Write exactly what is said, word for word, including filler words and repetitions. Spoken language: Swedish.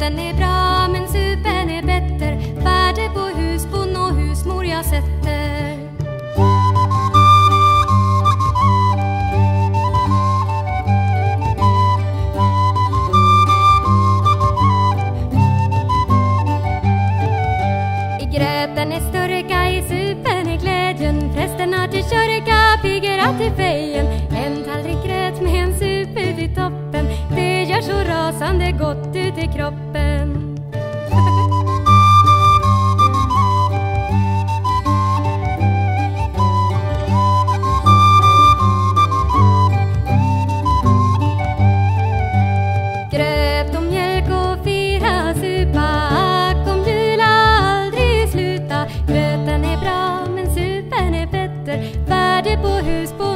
Gröten är bra men supen är bättre. Värde på husbon och husmor jag sätter. I gröten är störka, i supen är glädjen. Prästerna till kyrka, piggarna till fejen. En tallrik gröt med en sup ut i toppen. Det gör så rasande gott ut i kroppen. Gröt och mjölk och fyra supa. Kom jul aldrig sluta. Gröten är bra men supen är bättre. Värde på husbon